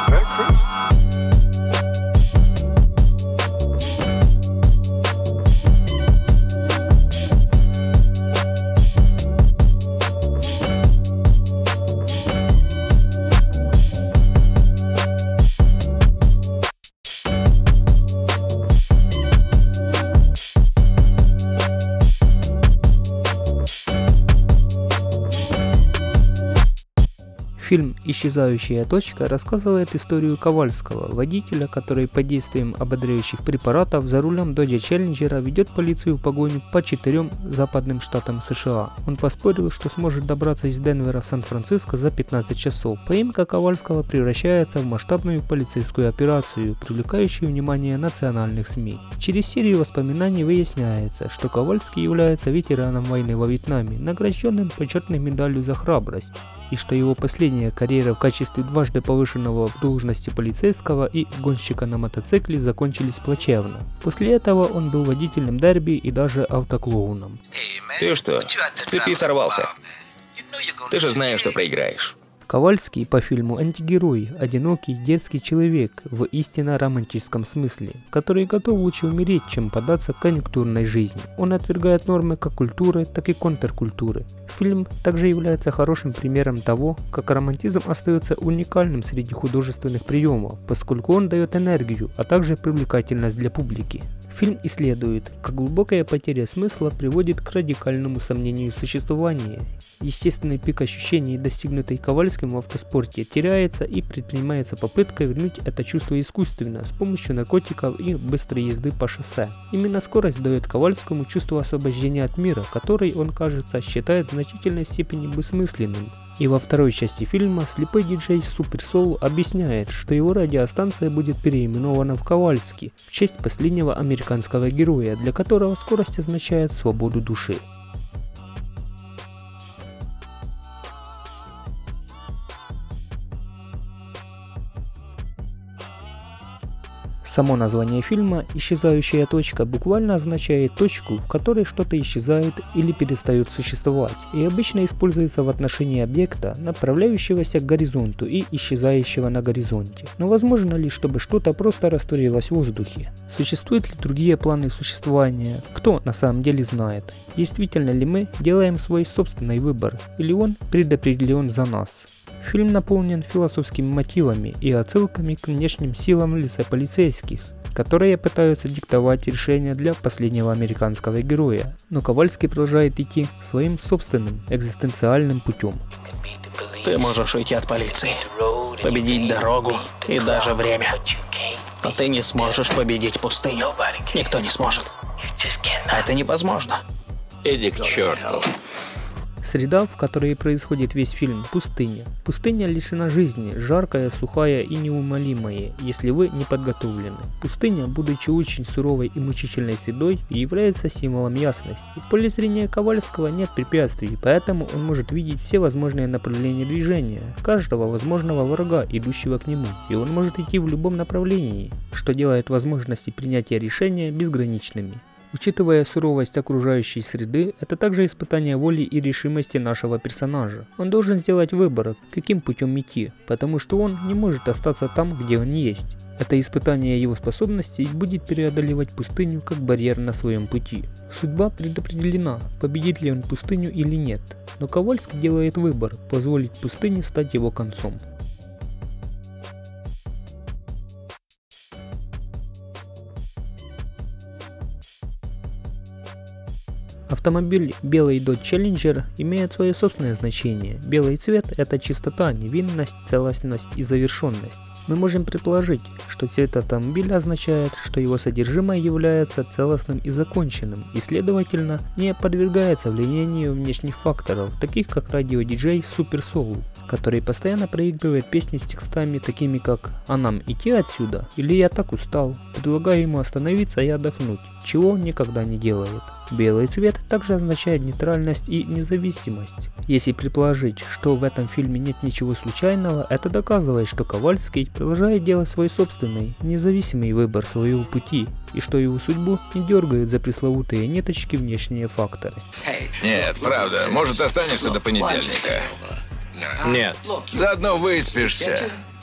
Фильм «Исчезающая точка» рассказывает историю Ковальского, водителя, который под действием ободряющих препаратов за рулем Dodge Challenger ведет полицию в погоню по 4 западным штатам США. Он поспорил, что сможет добраться из Денвера в Сан-Франциско за 15 часов. Поимка Ковальского превращается в масштабную полицейскую операцию, привлекающую внимание национальных СМИ. Через серию воспоминаний выясняется, что Ковальский является ветераном войны во Вьетнаме, награжденным почетной медалью за храбрость, и что его последняя карьера в качестве дважды повышенного в должности полицейского и гонщика на мотоцикле закончились плачевно. После этого он был водителем дерби и даже автоклоуном. Ты что, с цепи сорвался? Ты же знаешь, что проиграешь. Ковальский по фильму антигерой, одинокий детский человек в истинно романтическом смысле, который готов лучше умереть, чем поддаться конъюнктурной жизни. Он отвергает нормы как культуры, так и контркультуры. Фильм также является хорошим примером того, как романтизм остается уникальным среди художественных приемов, поскольку он дает энергию, а также привлекательность для публики. Фильм исследует, как глубокая потеря смысла приводит к радикальному сомнению существования. Естественный пик ощущений, достигнутый Ковальским в автоспорте, теряется и предпринимается попытка вернуть это чувство искусственно с помощью наркотиков и быстрой езды по шоссе. Именно скорость дает Ковальскому чувство освобождения от мира, который он, кажется, считает в значительной степени бессмысленным. И во второй части фильма слепой диджей Super Soul объясняет, что его радиостанция будет переименована в Ковальский в честь последнего американского героя, для которого скорость означает свободу души. Само название фильма «Исчезающая точка» буквально означает точку, в которой что-то исчезает или перестает существовать, и обычно используется в отношении объекта, направляющегося к горизонту и исчезающего на горизонте. Но возможно ли, чтобы что-то просто растворилось в воздухе? Существуют ли другие планы существования? Кто на самом деле знает? Действительно ли мы делаем свой собственный выбор, или он предопределен за нас? Фильм наполнен философскими мотивами и отсылками к внешним силам в лице полицейских, которые пытаются диктовать решения для последнего американского героя, но Ковальский продолжает идти своим собственным экзистенциальным путем. Ты можешь уйти от полиции, победить дорогу и даже время, но ты не сможешь победить пустыню. Никто не сможет. А это невозможно. Иди к черту. Среда, в которой происходит весь фильм – пустыня. Пустыня лишена жизни, жаркая, сухая и неумолимая, если вы не подготовлены. Пустыня, будучи очень суровой и мучительной средой, является символом ясности. В поле зрения Ковальского нет препятствий, поэтому он может видеть все возможные направления движения, каждого возможного врага, идущего к нему, и он может идти в любом направлении, что делает возможности принятия решения безграничными. Учитывая суровость окружающей среды, это также испытание воли и решимости нашего персонажа. Он должен сделать выбор, каким путем идти, потому что он не может остаться там, где он есть. Это испытание его способностей будет преодолевать пустыню как барьер на своем пути. Судьба предопределена, победит ли он пустыню или нет, но Ковальский делает выбор, позволить пустыне стать его концом. Автомобиль белый Dodge Challenger имеет свое собственное значение. Белый цвет – это чистота, невинность, целостность и завершенность. Мы можем предположить, что цвет автомобиля означает, что его содержимое является целостным и законченным, и следовательно не подвергается влиянию внешних факторов, таких как радиодиджей Super Soul, который постоянно проигрывает песни с текстами такими как «А нам идти отсюда?» или «Я так устал», предлагая ему остановиться и отдохнуть, чего он никогда не делает. Белый цвет также означает нейтральность и независимость. Если предположить, что в этом фильме нет ничего случайного, это доказывает, что Ковальский продолжает делать свой собственный, независимый выбор своего пути, и что его судьбу не дергают за пресловутые ниточки внешние факторы. Нет, правда, может останешься до понедельника? Нет. Заодно выспишься.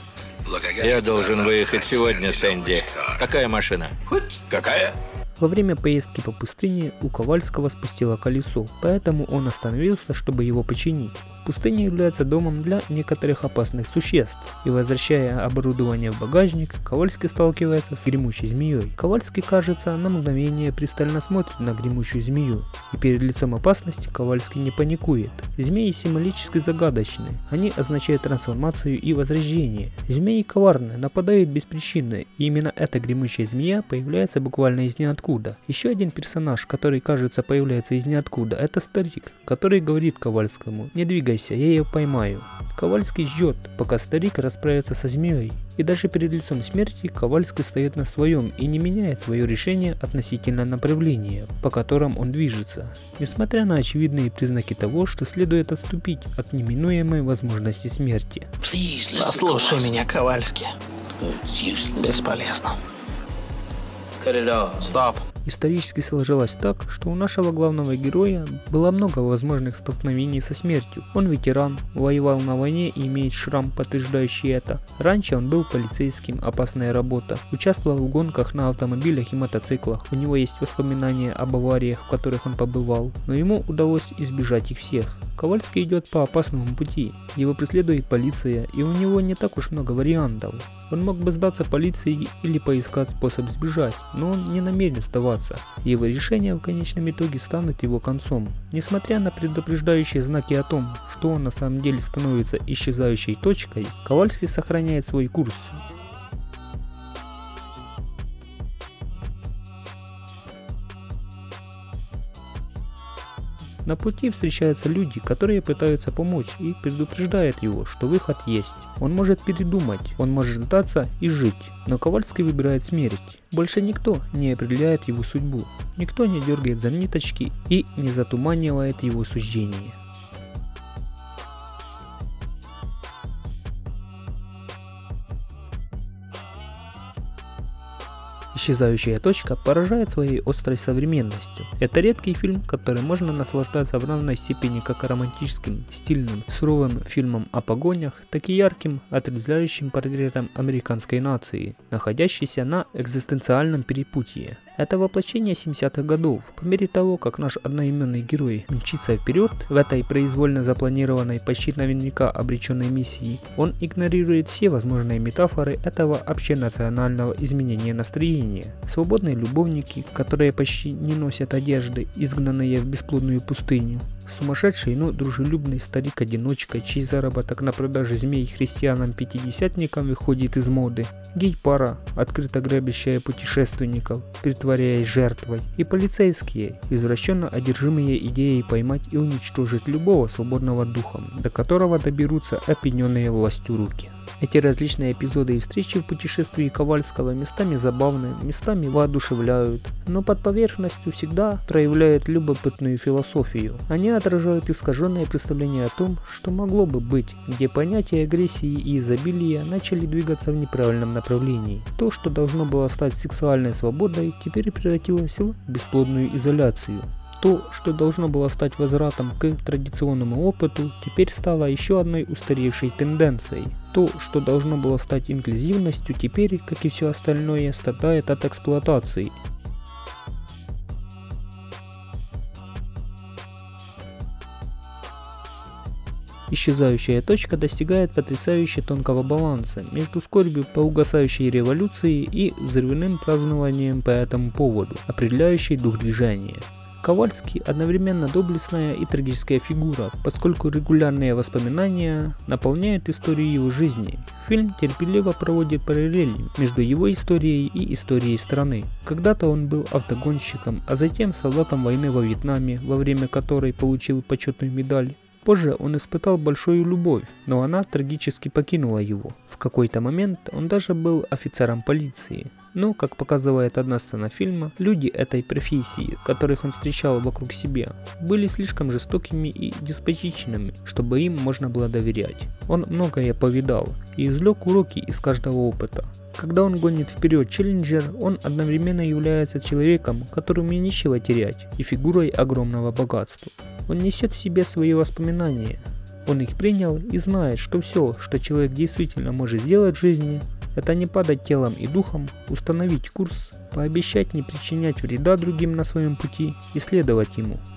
Я должен выехать сегодня, Сэнди. Какая машина? Какая? Во время поездки по пустыне у Ковальского спустило колесо, поэтому он остановился, чтобы его починить. Пустыня является домом для некоторых опасных существ, и возвращая оборудование в багажник, Ковальский сталкивается с гремучей змеей. Ковальский, кажется, на мгновение пристально смотрит на гремучую змею, и перед лицом опасности Ковальский не паникует. Змеи символически загадочны, они означают трансформацию и возрождение. Змеи коварны, нападают без причины, и именно эта гремучая змея появляется буквально из ниоткуда. Еще один персонаж, который, кажется, появляется из ниоткуда, это старик, который говорит Ковальскому: «Не двигайся, я ее поймаю». Ковальский ждет, пока старик расправится со змеей. И даже перед лицом смерти Ковальский стоит на своем и не меняет свое решение относительно направления, по которым он движется, несмотря на очевидные признаки того, что следует отступить от неминуемой возможности смерти. Послушай меня, Ковальский. Бесполезно. Стоп. Исторически сложилось так, что у нашего главного героя было много возможных столкновений со смертью. Он ветеран, воевал на войне и имеет шрам, подтверждающий это. Раньше он был полицейским, опасная работа. Участвовал в гонках на автомобилях и мотоциклах. У него есть воспоминания об авариях, в которых он побывал, но ему удалось избежать их всех. Ковальский идет по опасному пути. Его преследует полиция, и у него не так уж много вариантов. Он мог бы сдаться полиции или поискать способ сбежать, но он не намерен сдаваться. Его решения в конечном итоге станут его концом. Несмотря на предупреждающие знаки о том, что он на самом деле становится исчезающей точкой, Ковальский сохраняет свой курс. На пути встречаются люди, которые пытаются помочь, и предупреждают его, что выход есть. Он может передумать, он может сдаться и жить, но Ковальский выбирает смерть. Больше никто не определяет его судьбу, никто не дергает за ниточки и не затуманивает его суждения. «Исчезающая точка» поражает своей острой современностью. Это редкий фильм, который можно наслаждаться в равной степени как романтическим, стильным, суровым фильмом о погонях, так и ярким, отрезвляющим портретом американской нации, находящейся на экзистенциальном перепутье. Это воплощение 70-х годов. По мере того, как наш одноименный герой мчится вперед в этой произвольно запланированной, почти наверняка обреченной миссии, он игнорирует все возможные метафоры этого общенационального изменения настроения. Свободные любовники, которые почти не носят одежды, изгнанные в бесплодную пустыню. Сумасшедший, но дружелюбный старик-одиночка, чей заработок на продаже змей христианам-пятидесятникам выходит из моды. Гей-пара, открыто грабящая путешественников, притворяясь жертвой. И полицейские, извращенно одержимые идеей поймать и уничтожить любого свободного духом, до которого доберутся опьяненные властью руки. Эти различные эпизоды и встречи в путешествии Ковальского местами забавны, местами воодушевляют, но под поверхностью всегда проявляют любопытную философию. Они отражают искаженное представление о том, что могло бы быть, где понятия агрессии и изобилия начали двигаться в неправильном направлении. То, что должно было стать сексуальной свободой, теперь превратилось в бесплодную изоляцию. То, что должно было стать возвратом к традиционному опыту, теперь стало еще одной устаревшей тенденцией. То, что должно было стать инклюзивностью, теперь, как и все остальное, страдает от эксплуатации. Исчезающая точка достигает потрясающе тонкого баланса между скорбью по угасающей революции и взрывным празднованием по этому поводу, определяющей дух движения. Ковальский одновременно доблестная и трагическая фигура, поскольку регулярные воспоминания наполняют историю его жизни. Фильм терпеливо проводит параллели между его историей и историей страны. Когда-то он был автогонщиком, а затем солдатом войны во Вьетнаме, во время которой получил почетную медаль. Позже он испытал большую любовь, но она трагически покинула его. В какой-то момент он даже был офицером полиции. Но, как показывает одна сцена фильма, люди этой профессии, которых он встречал вокруг себя, были слишком жестокими и деспотичными, чтобы им можно было доверять. Он многое повидал и извлек уроки из каждого опыта. Когда он гонит вперед Челленджер, он одновременно является человеком, которому нечего терять, и фигурой огромного богатства. Он несет в себе свои воспоминания. Он их принял и знает, что все, что человек действительно может сделать в жизни, это не падать телом и духом, установить курс, пообещать не причинять вреда другим на своем пути и следовать ему.